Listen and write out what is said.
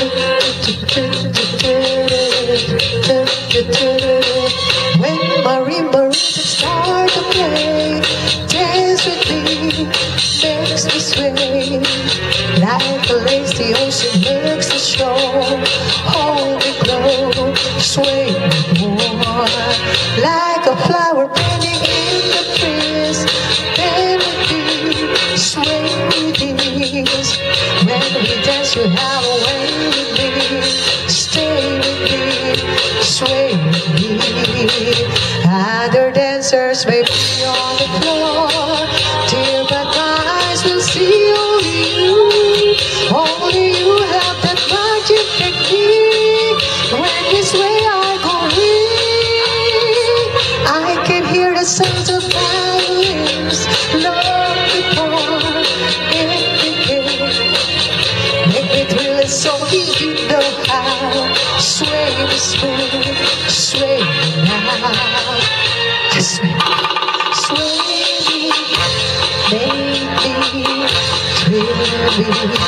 When marimba rhythms start to play, dance with me, makes me sway. Like a lace, the ocean makes the shore. Hold me close, sway more. Like a flower bending in the breeze, bend with me, sway with ease. When we dance, you have a way with me. Stay with me, sway with me. Other dancers may be on the floor, dear, but my eyes will see only you. Only you have that magic technique. When you sway, I go weak. I can hear the sounds of violins long before it begins. Make me thrill it so you know how. Sway me smooth, sway me now. Just sway me, sway me, make me, thrill me.